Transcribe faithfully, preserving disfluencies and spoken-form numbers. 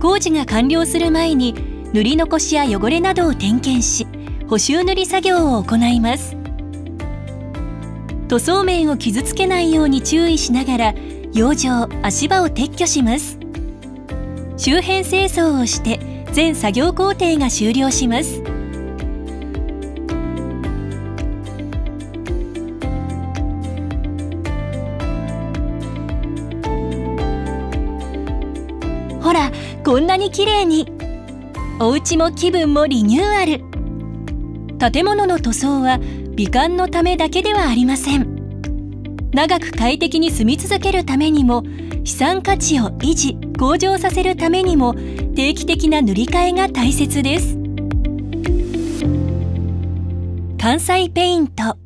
工事が完了する前に塗り残しや汚れなどを点検し、補修塗り作業を行います。塗装面を傷つけないように注意しながら養生・足場を撤去します。周辺清掃をして全作業工程が終了します。ほら、こんなに綺麗に。お家も気分もリニューアル。建物の塗装は美観のためだけではありません。長く快適に住み続けるためにも、資産価値を維持・向上させるためにも、定期的な塗り替えが大切です。関西ペイント。